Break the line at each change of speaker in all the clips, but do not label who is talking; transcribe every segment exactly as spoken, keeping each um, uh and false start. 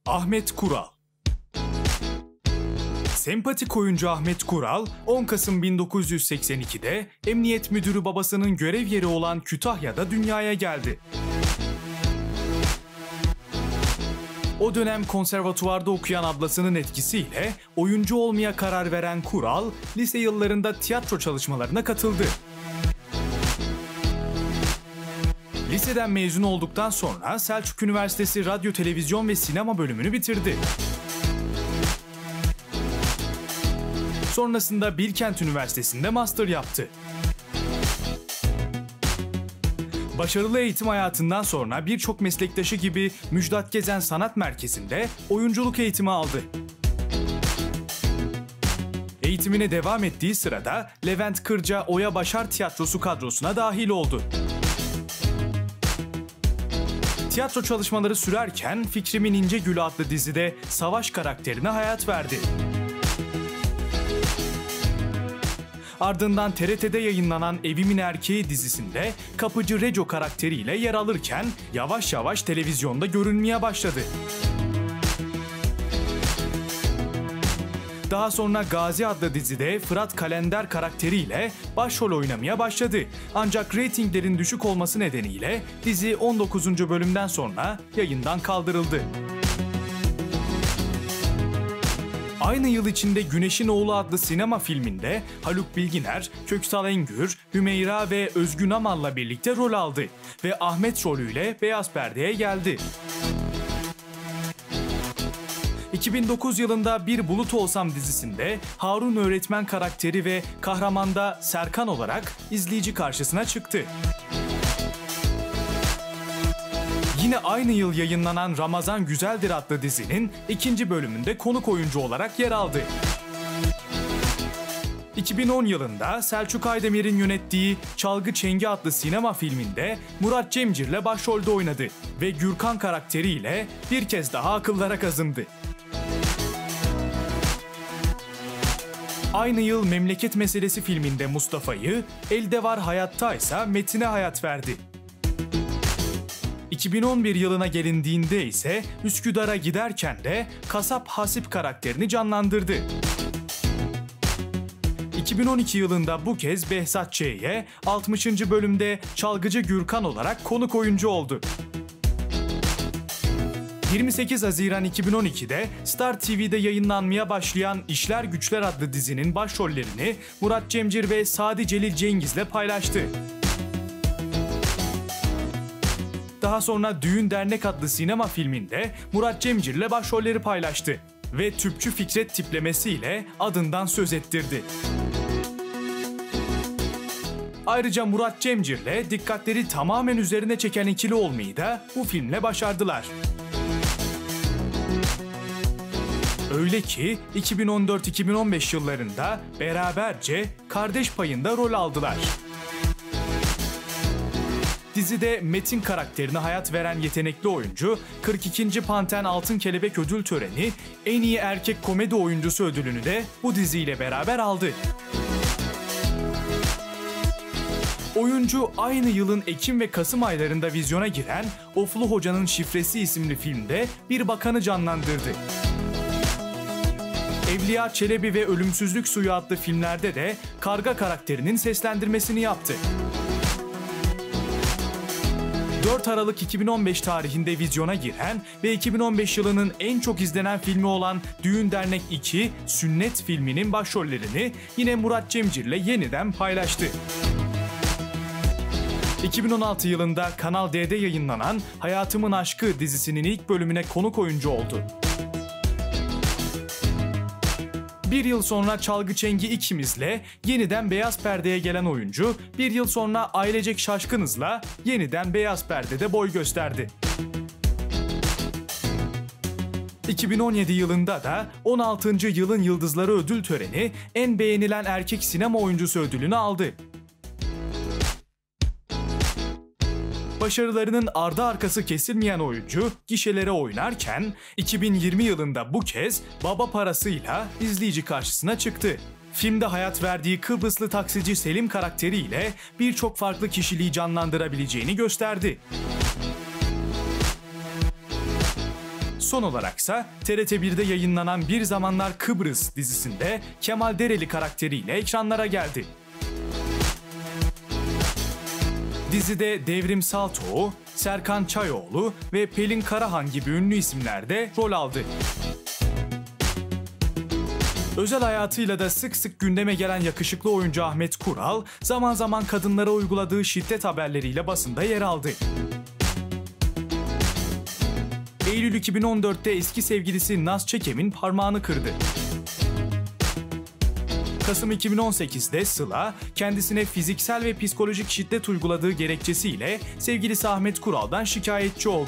Ahmet Kural. Sempatik oyuncu Ahmet Kural, on Kasım bin dokuz yüz seksen ikide emniyet müdürü babasının görev yeri olan Kütahya'da dünyaya geldi. O dönem konservatuvarda okuyan ablasının etkisiyle oyuncu olmaya karar veren Kural, lise yıllarında tiyatro çalışmalarına katıldı. Liseden mezun olduktan sonra Selçuk Üniversitesi Radyo, Televizyon ve Sinema bölümünü bitirdi. Sonrasında Bilkent Üniversitesi'nde master yaptı. Başarılı eğitim hayatından sonra birçok meslektaşı gibi Müjdat Gezen Sanat Merkezi'nde oyunculuk eğitimi aldı. Eğitimine devam ettiği sırada Levent Kırca Oya Başar Tiyatrosu kadrosuna dahil oldu. Tiyatro çalışmaları sürerken Fikrimin İnce Gülü adlı dizide Savaş karakterine hayat verdi. Ardından T R T'de yayınlanan Evimin Erkeği dizisinde Kapıcı Reco karakteriyle yer alırken yavaş yavaş televizyonda görünmeye başladı. Daha sonra Gazi adlı dizide Fırat Kalender karakteriyle başrol oynamaya başladı. Ancak reytinglerin düşük olması nedeniyle dizi on dokuzuncu bölümden sonra yayından kaldırıldı. Aynı yıl içinde Güneşin Oğlu adlı sinema filminde Haluk Bilginer, Köksal Engür, Hümeyra ve Özgün Amal'la birlikte rol aldı ve Ahmet rolüyle beyaz perdeye geldi. iki bin dokuz yılında Bir Bulut Olsam dizisinde Harun öğretmen karakteri ve kahramanda Serkan olarak izleyici karşısına çıktı. Yine aynı yıl yayınlanan Ramazan Güzeldir adlı dizinin ikinci bölümünde konuk oyuncu olarak yer aldı. iki bin on yılında Selçuk Aydemir'in yönettiği Çalgı Çengi adlı sinema filminde Murat Cemcir'le başrolde oynadı ve Gürkan karakteriyle bir kez daha akıllara kazındı. Aynı yıl Memleket Meselesi filminde Mustafa'yı, Elde Var Hayatta ise Metin'e hayat verdi. iki bin on bir yılına gelindiğinde ise Üsküdar'a giderken de Kasap Hasip karakterini canlandırdı. iki bin on iki yılında bu kez Behzat Ç'ye altmışıncı bölümde Çalgıcı Gürkan olarak konuk oyuncu oldu. yirmi sekiz Haziran iki bin on ikide Star T V'de yayınlanmaya başlayan İşler Güçler adlı dizinin başrollerini Murat Cemcir ve Sadi Celil Cengiz'le paylaştı. Daha sonra Düğün Dernek adlı sinema filminde Murat Cemcir'le başrolleri paylaştı ve Tüpçü Fikret tiplemesiyle adından söz ettirdi. Ayrıca Murat Cemcir'le dikkatleri tamamen üzerine çeken ikili olmayı da bu filmle başardılar. Öyle ki iki bin on dört iki bin on beş yıllarında beraberce Kardeş Payı'nda rol aldılar. Dizide Metin karakterine hayat veren yetenekli oyuncu, kırk ikinci Panten Altın Kelebek Ödül Töreni en iyi erkek komedi oyuncusu ödülünü de bu diziyle beraber aldı. Oyuncu aynı yılın Ekim ve Kasım aylarında vizyona giren Oflu Hoca'nın Şifresi isimli filmde bir bakanı canlandırdı. Evliya Çelebi ve Ölümsüzlük Suyu adlı filmlerde de Karga karakterinin seslendirmesini yaptı. dört Aralık iki bin on beş tarihinde vizyona giren ve iki bin on beş yılının en çok izlenen filmi olan Düğün Dernek iki Sünnet filminin başrollerini yine Murat Cemcir'le yeniden paylaştı. iki bin on altı yılında Kanal D'de yayınlanan Hayatımın Aşkı dizisinin ilk bölümüne konuk oyuncu oldu. Bir yıl sonra Çalgı Çengi ikimizle yeniden beyaz perdeye gelen oyuncu, bir yıl sonra Ailecek Şaşkınız'la yeniden beyaz perdede boy gösterdi. iki bin on yedi yılında da on altıncı Yılın Yıldızları ödül töreni en beğenilen erkek sinema oyuncusu ödülünü aldı. Başarılarının ardı arkası kesilmeyen oyuncu gişelere oynarken iki bin yirmi yılında bu kez Baba Parası'yla izleyici karşısına çıktı. Filmde hayat verdiği Kıbrıslı taksici Selim karakteriyle birçok farklı kişiliği canlandırabileceğini gösterdi. Son olaraksa T R T bir'de yayınlanan Bir Zamanlar Kıbrıs dizisinde Kemal Dereli karakteriyle ekranlara geldi. Dizide Devrim Saltoğu, Serkan Çayoğlu ve Pelin Karahan gibi ünlü isimler de rol aldı. Özel hayatıyla da sık sık gündeme gelen yakışıklı oyuncu Ahmet Kural, zaman zaman kadınlara uyguladığı şiddet haberleriyle basında yer aldı. Eylül iki bin on dört'te eski sevgilisi Naz Çekem'in parmağını kırdı. Kasım iki bin on sekiz'de Sıla, kendisine fiziksel ve psikolojik şiddet uyguladığı gerekçesiyle sevgilisi Ahmet Kural'dan şikayetçi oldu.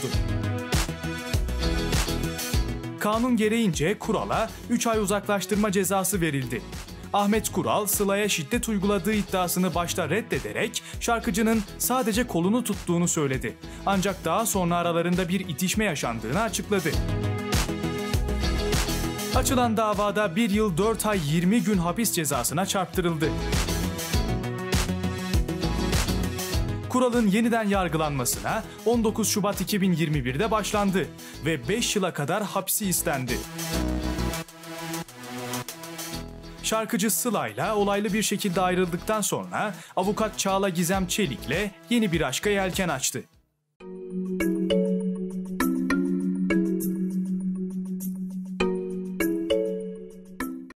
Kanun gereğince Kural'a üç ay uzaklaştırma cezası verildi. Ahmet Kural, Sıla'ya şiddet uyguladığı iddiasını başta reddederek şarkıcının sadece kolunu tuttuğunu söyledi. Ancak daha sonra aralarında bir itişme yaşandığını açıkladı. Açılan davada bir yıl dört ay yirmi gün hapis cezasına çarptırıldı. Kural'ın yeniden yargılanmasına on dokuz Şubat iki bin yirmi bir'de başlandı ve beş yıla kadar hapsi istendi. Şarkıcı Sıla'yla olaylı bir şekilde ayrıldıktan sonra avukat Çağla Gizem Çelik'le yeni bir aşka yelken açtı.